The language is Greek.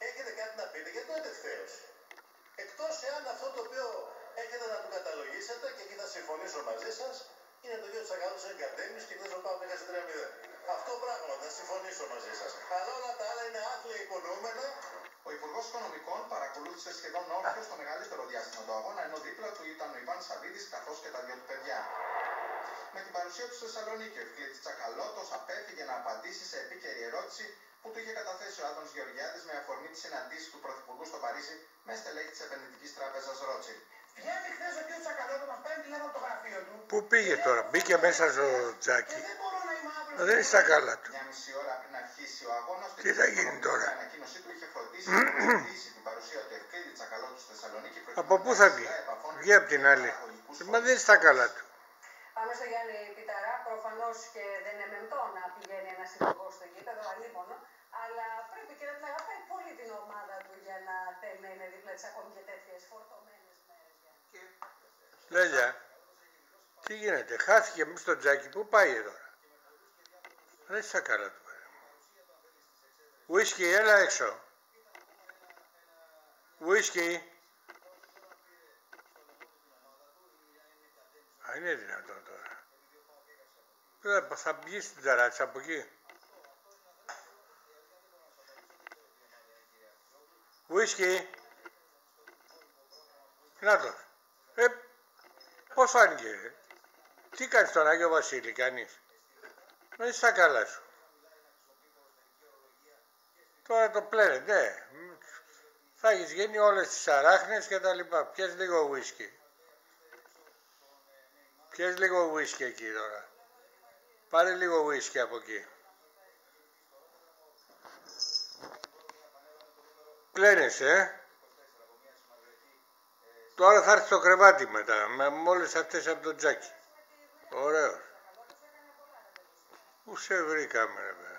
Έχετε κάτι να πείτε για το ευθέως. Εκτός εάν αυτό το οποίο έχετε να του καταλογίσετε, και εκεί θα συμφωνήσω μαζί σας, είναι το 2% της εγκατέμισης και δεν θα πάω μέχρι 3-0. Αυτό πράγμα θα συμφωνήσω μαζί σας. Αλλά όλα τα άλλα είναι άθλια υπονοούμενα. Ο Υπουργός Οικονομικών παρακολούθησε σχεδόν όρθιος το μεγαλύτερο διάστημα του αγώνα, ενώ δίπλα του ήταν ο Ιβάν Σαββίδης καθώς και τα δυο του παιδιά. Με την παρουσία του στη Θεσσαλονίκη, ο Ευκλήτης Τσακαλώτος απέφυγε να απαντήσει σε επίκαιρη ερώτηση που του είχε καταθέσει ο Άδωνης Γεωργιάδης με αφορμή τη συναντήση του Πρωθυπουργού στο Παρίσι με στελέχη της επενδυτικής τράπεζας Ρότσιλντ. Βγαίνει χθες ο κ. Τσακαλώτος, μας παίρνει τηλέφωνο από το γραφείο του. Πού πήγε τώρα, μπήκε μέσα στο τζάκι. Δεν μπορώ να είμαι αύριο. Δεν είναι στα καλά του. Μια μισή ώρα πριν αρχίσει ο αγώνας, τι θα γίνει τώρα. Η ανακοίνωσή του είχε φροντίσει να προσωπήσει την παρουσία του Ευκλήτη Τσακαλώτου στη Θεσσαλονίκη. Από πού θα βγει, βγει από την άλλη. Μα δεν είναι στα καλά του. Πάμε στο Γιάννη Πιταρά. Προφανώς και δεν είναι μεντό να πηγαίνει ένας υπουργός στο γήπεδο, αλίμονο. Αλλά πρέπει και να την αγαπάει πολύ την ομάδα του για να θέλει να είναι δίπλα της ακόμη και τέτοιες φορτωμένες μέρες. Λέλια, τι γίνεται, χάθηκε μου στο τζάκι, πού πάει τώρα. Δεν είναι στα καλά του. Whisky, έλα έξω. Whisky. Α, είναι δυνατόν τώρα. Θα βγει στην ταράτσα από εκεί. Whisky. Να το. Πώς φάνηκε. Τι κάνεις τον Άγιο Βασίλη, κάνεις. Δεν είσαι στα καλά σου. Τώρα το πλένε, ναι. Θα έχεις γίνει όλες τις αράχνες και τα λοιπά. Πιες λίγο whisky. Πιες λίγο whisky εκεί τώρα. Πάρε λίγο whisky από εκεί. Πλένεσαι, Τώρα θα έρθει το κρεβάτι μετά, με όλες αυτές από το τζάκι. Ωραίος. Πού σε βρήκαμε, ρε.